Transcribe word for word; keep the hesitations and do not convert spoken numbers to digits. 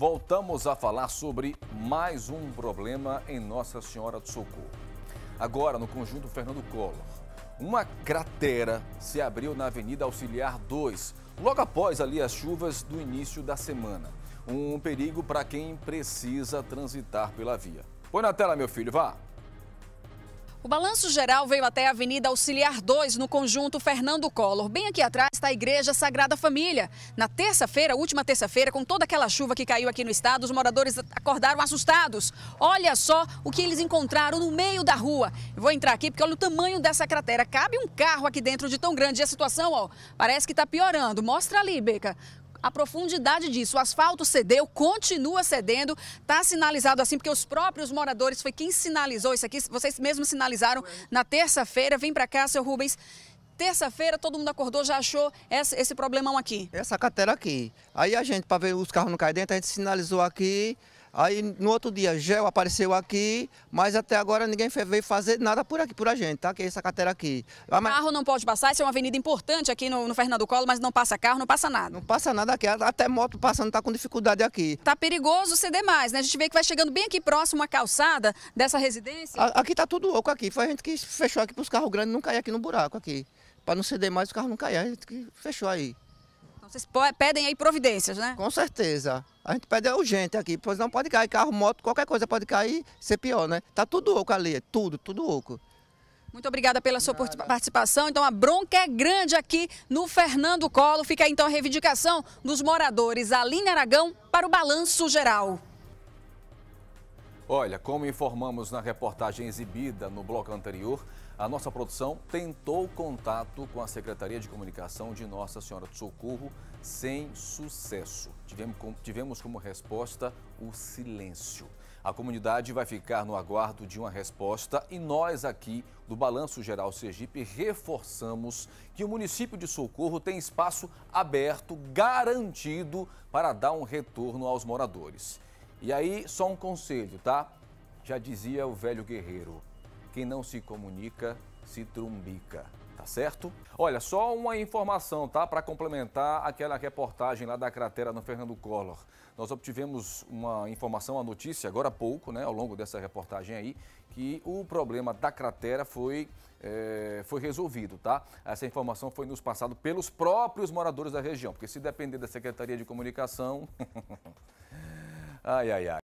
voltamos a falar sobre mais um problema em Nossa Senhora do Socorro. Agora, no conjunto Fernando Collor, uma cratera se abriu na Avenida Auxiliar dois, logo após ali as chuvas do início da semana. Um perigo para quem precisa transitar pela via. Põe na tela, meu filho, vá. O balanço geral veio até a Avenida Auxiliar dois, no conjunto Fernando Collor. Bem aqui atrás está a Igreja Sagrada Família. Na terça-feira, última terça-feira, com toda aquela chuva que caiu aqui no estado, os moradores acordaram assustados. Olha só o que eles encontraram no meio da rua. Eu vou entrar aqui porque olha o tamanho dessa cratera. Cabe um carro aqui dentro de tão grande. E a situação, ó, parece que está piorando. Mostra ali, Beca. A profundidade disso, o asfalto cedeu, continua cedendo, está sinalizado assim, porque os próprios moradores, foi quem sinalizou isso aqui, vocês mesmos sinalizaram na terça-feira. Vem para cá, seu Rubens. Terça-feira todo mundo acordou, já achou esse, esse problemão aqui? Essa cratera aqui. Aí a gente, para ver os carros não caírem dentro, a gente sinalizou aqui. Aí no outro dia, gel apareceu aqui, mas até agora ninguém veio fazer nada por aqui, por a gente, tá? Que é essa cratera aqui. O carro não pode passar, isso é uma avenida importante aqui no, no Fernando Collor, mas não passa carro, não passa nada. Não passa nada aqui, até moto passando tá com dificuldade aqui. Tá perigoso ceder mais, né? A gente vê que vai chegando bem aqui próximo à calçada dessa residência. A, aqui tá tudo oco aqui, foi a gente que fechou aqui para os carros grandes não cair aqui no buraco aqui. Para não ceder mais, os carros não cair, a gente que fechou aí. Vocês pedem aí providências, né? Com certeza. A gente pede urgente aqui, pois não pode cair carro, moto, qualquer coisa pode cair, ser pior, né? Tá tudo oco ali, tudo, tudo oco. Muito obrigada pela sua Nada. participação. Então a bronca é grande aqui no Fernando Collor. Fica aí então a reivindicação dos moradores. Aline Aragão para o Balanço Geral. Olha, como informamos na reportagem exibida no bloco anterior, a nossa produção tentou contato com a Secretaria de Comunicação de Nossa Senhora do Socorro sem sucesso. Tivemos, tivemos como resposta o silêncio. A comunidade vai ficar no aguardo de uma resposta e nós aqui do Balanço Geral Sergipe reforçamos que o município de Socorro tem espaço aberto, garantido para dar um retorno aos moradores. E aí, só um conselho, tá? Já dizia o velho guerreiro, quem não se comunica, se trumbica, tá certo? Olha, só uma informação, tá? Para complementar aquela reportagem lá da cratera no Fernando Collor. Nós obtivemos uma informação, uma notícia, agora há pouco, né? Ao longo dessa reportagem aí, que o problema da cratera foi, é, foi resolvido, tá? Essa informação foi nos passada pelos próprios moradores da região, porque se depender da Secretaria de Comunicação... Ai, ai, ai.